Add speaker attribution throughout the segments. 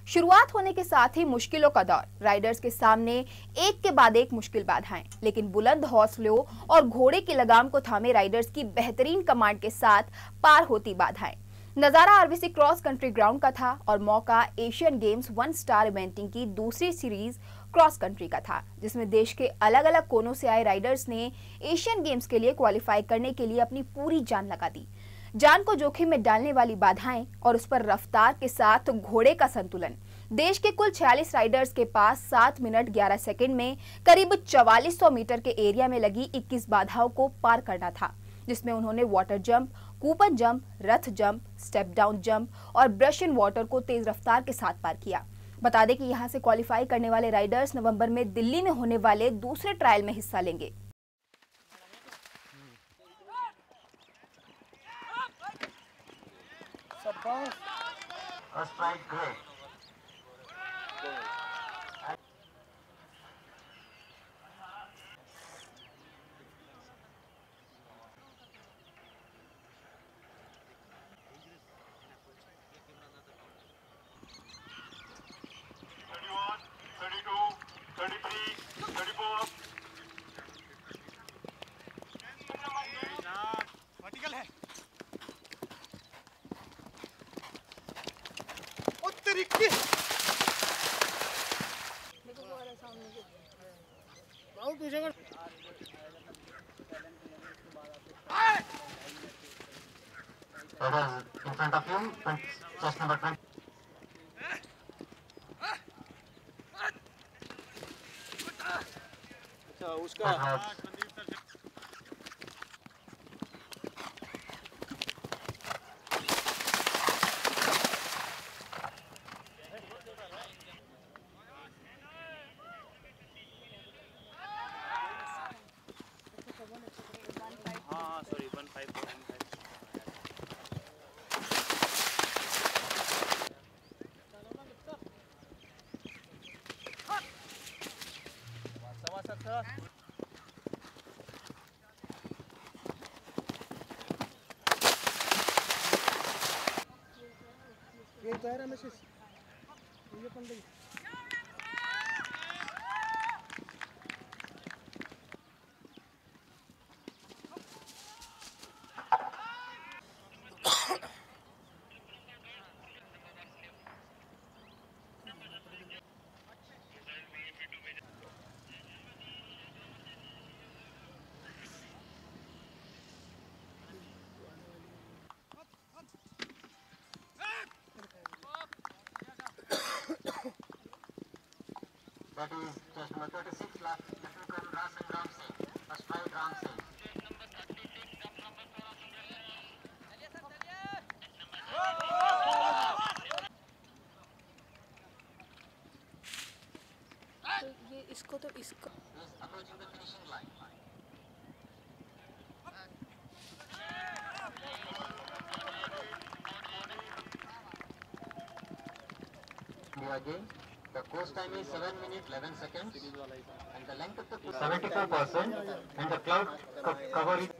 Speaker 1: शुरुआत होने के साथ ही मुश्किलों का दौर। राइडर्स के सामने एक के बाद एक मुश्किल बाधाएं, लेकिन बुलंद हौसलों और घोड़े की लगाम को थामे राइडर्स की बेहतरीन कमांड के साथ पार होती बाधाएं। नजारा आरबीसी क्रॉस कंट्री ग्राउंड का था और मौका एशियन गेम्स 1 स्टार इवेंटिंग की दूसरी सीरीज क्रॉस कंट्री का था, जिसमें देश के अलग अलग कोनों से आए राइडर्स ने एशियन गेम्स के लिए क्वालिफाई करने के लिए अपनी पूरी जान लगा दी। जान को जोखिम में डालने वाली बाधाएं और उस पर रफ्तार के साथ घोड़े का संतुलन। देश के कुल 46 राइडर्स के पास 7 मिनट 11 सेकंड में करीब 4400 मीटर के एरिया में लगी 21 बाधाओं को पार करना था, जिसमें उन्होंने वाटर जंप, कूपन जंप, रथ जंप, स्टेप डाउन जंप और ब्रश इन वाटर को तेज रफ्तार के साथ पार किया। बता दें कि यहां से क्वालिफाई करने वाले राइडर्स नवंबर में दिल्ली में होने वाले दूसरे ट्रायल में हिस्सा लेंगे।
Speaker 2: In front of you, chest number 20.
Speaker 3: अच्छा उसका हाँ सॉरी 15415 ये दायरा में से ये पंडे
Speaker 2: That is chest number 36, last Lieutenant Rasan Ram Singh, first five Ram Singh.
Speaker 4: ये इसको तो इसको
Speaker 2: Is approaching the finishing line. Again, the course time is 7 minutes 11 seconds and the length of the course 74% and the cloud cover is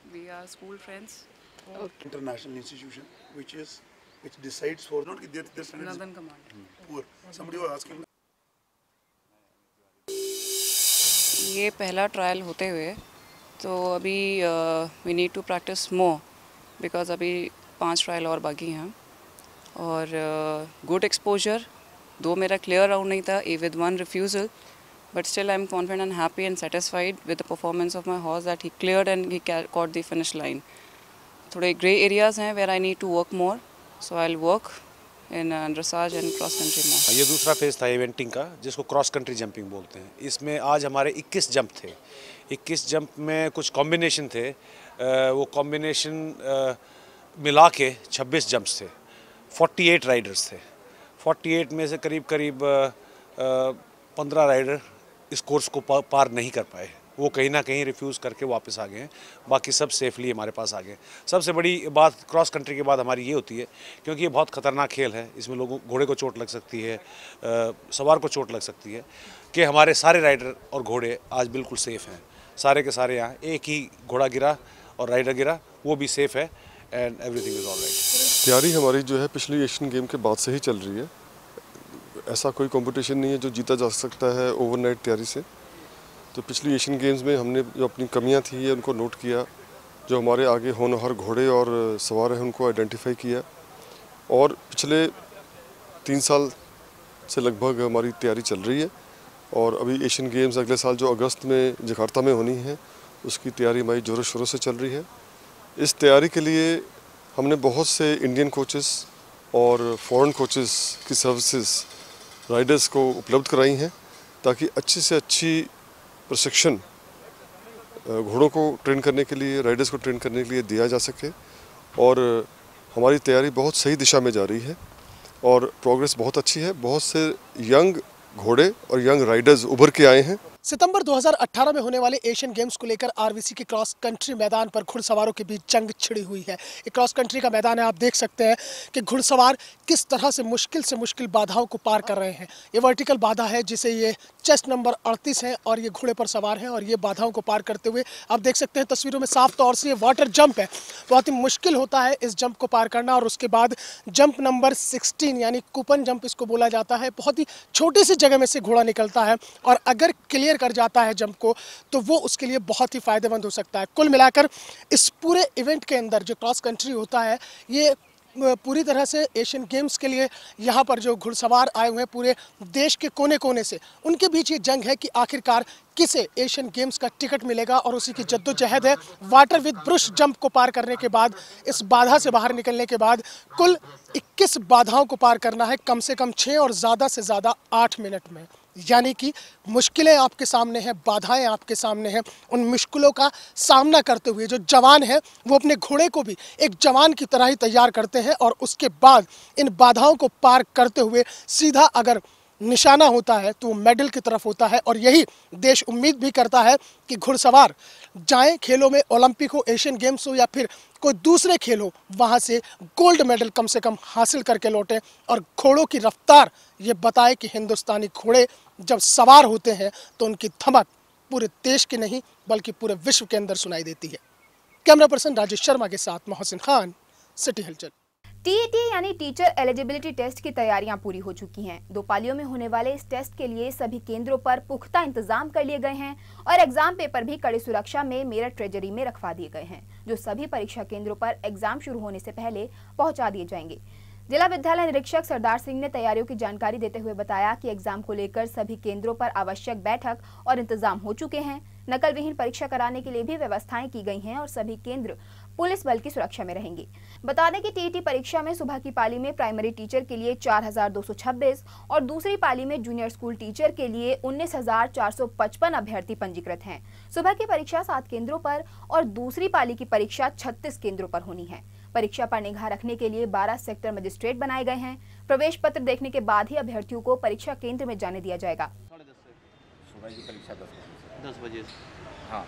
Speaker 5: We are school friends.
Speaker 6: International institution, which decides for not their standards.
Speaker 5: Northern Command.
Speaker 6: Poor. Somebody was asking.
Speaker 5: ये पहला trial होते हुए तो अभी we need to practise more because अभी 5 trial और बाकी हैं और गुड एक्सपोजर दो मेरा क्लियर राउंड नहीं था uh with 1 refusal but still I am confident and happy and satisfied with the performance of my horse that he cleared and he caught the finish line. थोड़े grey areas हैं where I need to work more so I will work in dressage and cross country more.
Speaker 7: ये दूसरा phase था eventing का जिसको cross country jumping बोलते हैं. इसमें आज हमारे 21 जंप थे. 21 जंप में कुछ कॉम्बिनेशन थे. वो कॉम्बिनेशन मिला के 26 जंप्स थे. 48 राइडर्स थे. 48 में से करीब 15 राइडर इस कोर्स को पार नहीं कर पाए. वो कहीं ना कहीं रिफ्यूज़ करके वापस आ गए हैं. बाकी सब सेफली हमारे पास आ गए. सबसे बड़ी बात क्रॉस कंट्री के बाद हमारी ये होती है क्योंकि ये बहुत ख़तरनाक खेल है. इसमें लोगों घोड़े को चोट लग सकती है, सवार को चोट लग सकती है. कि हमारे सारे राइडर और घोड़े आज बिल्कुल सेफ़ हैं. सारे के सारे यहाँ एक ही घोड़ा गिरा और राइडर गिरा, वो भी सेफ़ है and everything is all right.
Speaker 8: तैयारी हमारी जो है पिछली एशियन गेम के बाद से ही चल रही है. ऐसा कोई कंपटीशन नहीं है जो जीता जा सकता है ओवरनाइट तैयारी से. तो पिछली एशियन गेम्स में हमने जो अपनी कमियां थी है उनको नोट किया. जो हमारे आगे होनहार घोड़े और सवार हैं उनको आइडेंटिफाई किया और पिछले 3 साल से लगभग हमारी तैयारी चल रही है. और अभी एशियन गेम्स अगले साल जो अगस्त में जकार्ता में होनी है उसकी तैयारी हमारी ज़ोरों शोरों से चल रही है. इस तैयारी के लिए हमने बहुत से इंडियन कोचेस और फॉरेन कोचेस की सर्विसेज राइडर्स को उपलब्ध कराई हैं ताकि अच्छी से अच्छी प्रशिक्षण घोड़ों को ट्रेन करने के लिए, राइडर्स को ट्रेन करने के लिए दिया जा सके. और हमारी तैयारी बहुत सही दिशा में जा रही है और प्रोग्रेस बहुत अच्छी है. बहुत से यंग घोड़े और यंग राइडर्स उभर के आए हैं.
Speaker 3: सितंबर 2018 में होने वाले एशियन गेम्स को लेकर आरवीसी के क्रॉस कंट्री मैदान पर घुड़सवारों के बीच जंग छिड़ी हुई है. ये क्रॉस कंट्री का मैदान है. आप देख सकते हैं कि घुड़सवार किस तरह से मुश्किल बाधाओं को पार कर रहे हैं. ये वर्टिकल बाधा है जिसे ये चेस्ट नंबर 38 है और ये घोड़े पर सवार हैं और ये बाधाओं को पार करते हुए आप देख सकते हैं तस्वीरों में साफ तौर से ये वाटर जंप है. बहुत ही मुश्किल होता है इस जंप को पार करना. और उसके बाद जंप नंबर 16 यानी कूपन जंप इसको बोला जाता है. बहुत ही छोटी सी जगह में से घोड़ा निकलता है और अगर क्लियर कर जाता है जंप को तो वो उसके लिए बहुत ही फायदेमंद हो सकता है. कुल मिलाकर इस पूरे इवेंट के अंदर जो क्रॉस कंट्री होता है ये पूरी तरह से एशियन गेम्स के लिए यहाँ पर जो घुड़सवार आए हुए हैं पूरे देश के कोने कोने से, उनके बीच ये जंग है कि आखिरकार किसे एशियन गेम्स का टिकट मिलेगा. और उसी की जद्दोजहद है. वाटर विद ब्रुश जंप को पार करने के बाद, इस बाधा से बाहर निकलने के बाद कुल 21 बाधाओं को पार करना है कम से कम 6 और ज़्यादा से ज़्यादा 8 मिनट में. यानी कि मुश्किलें आपके सामने हैं, बाधाएं आपके सामने हैं. उन मुश्किलों का सामना करते हुए जो जवान है वो अपने घोड़े को भी एक जवान की तरह ही तैयार करते हैं और उसके बाद इन बाधाओं को पार करते हुए सीधा अगर निशाना होता है तो मेडल की तरफ होता है. और यही देश उम्मीद भी करता है कि घुड़सवार जाएं खेलों में, ओलंपिक हो, एशियन गेम्स हो या फिर कोई दूसरे खेल हो, वहाँ से गोल्ड मेडल कम से कम हासिल करके लौटें. और घोड़ों की रफ्तार ये बताए कि हिंदुस्तानी घोड़े जब सवार होते हैं तो उनकी धमक पूरे देश के नहीं बल्कि पूरे विश्व के अंदर सुनाई देती है. कैमरा पर्सन राजेश शर्मा के साथ मोहसिन खान, सिटी हलचल.
Speaker 1: टीईटी यानी टीचर एलिजिबिलिटी टेस्ट की तैयारियां पूरी हो चुकी हैं. 2 पालियों में होने वाले इस टेस्ट के लिए सभी केंद्रों पर पुख्ता इंतजाम कर लिए गए हैं और एग्जाम पेपर भी कड़ी सुरक्षा में मेरठ ट्रेजरी में रखवा दिए गए हैं, जो सभी परीक्षा केंद्रों पर एग्जाम शुरू होने से पहले पहुंचा दिए जाएंगे. जिला विद्यालय निरीक्षक सरदार सिंह ने तैयारियों की जानकारी देते हुए बताया कि एग्जाम को लेकर सभी केंद्रों पर आवश्यक बैठक और इंतजाम हो चुके हैं. नकल विहीन परीक्षा कराने के लिए भी व्यवस्थाएं की गई हैं और सभी केंद्र पुलिस बल की सुरक्षा में रहेंगे. बता दें कि टीईटी परीक्षा में सुबह की पाली में प्राइमरी टीचर के लिए 4226 और दूसरी पाली में जूनियर स्कूल टीचर के लिए 19455 अभ्यर्थी पंजीकृत हैं. सुबह की परीक्षा 7 केंद्रों पर और दूसरी पाली की परीक्षा 36 केंद्रों पर होनी है. परीक्षा पर निगाह रखने के लिए 12 सेक्टर मजिस्ट्रेट बनाए गए हैं. प्रवेश पत्र देखने के बाद ही अभ्यर्थियों को परीक्षा केंद्र में जाने दिया जाएगा.
Speaker 9: सुबह की परीक्षा 10 बजे. हाँ.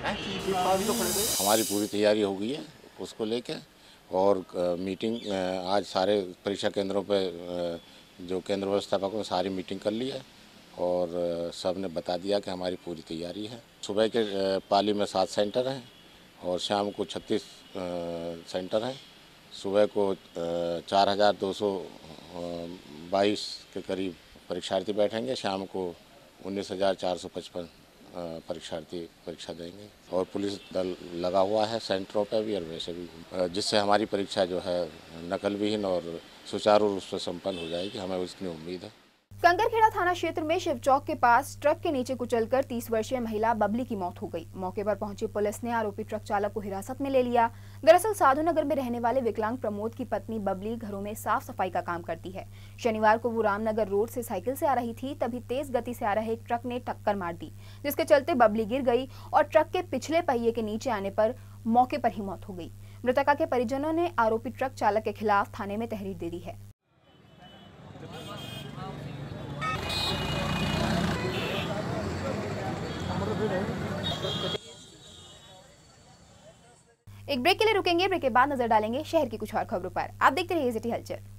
Speaker 9: हमारी पूरी तैयारी हो गई है उसको लेके, और मीटिंग आज सारे परीक्षा केंद्रों पे जो केंद्र व्यवस्थापकों ने सारी मीटिंग कर ली है और सब ने बता दिया कि हमारी पूरी तैयारी है। सुबह के पाली में 7 सेंटर हैं और शाम को 36 सेंटर हैं। सुबह को 4222 के करीब परीक्षार्थी बैठेंगे, शाम को 19,455 परीक्षार्थी परीक्षा देंगे और पुलिस दल लगा हुआ है सेंटरों पे भी और वैसे भी, जिससे हमारी परीक्षा जो है नकल विहीन और सुचारू रूप से संपन्न हो जाएगी, हमें उसकी उम्मीद है।
Speaker 1: कंकरखेड़ा थाना क्षेत्र में शिव चौक के पास ट्रक के नीचे कुचलकर 30 वर्षीय महिला बबली की मौत हो गई। मौके पर पहुंची पुलिस ने आरोपी ट्रक चालक को हिरासत में ले लिया। दरअसल साधुनगर में रहने वाले विकलांग प्रमोद की पत्नी बबली घरों में साफ सफाई का काम करती है। शनिवार को वो रामनगर रोड से साइकिल से आ रही थी, तभी तेज गति से आ रहे एक ट्रक ने टक्कर मार दी, जिसके चलते बबली गिर गई और ट्रक के पिछले पहिए के नीचे आने पर मौके पर ही मौत हो गई। मृतका के परिजनों ने आरोपी ट्रक चालक के खिलाफ थाने में तहरीर दे दी है। एक ब्रेक के लिए रुकेंगे, ब्रेक के बाद नजर डालेंगे शहर की कुछ और खबरों पर। आप देखते रहिए सिटी हलचल।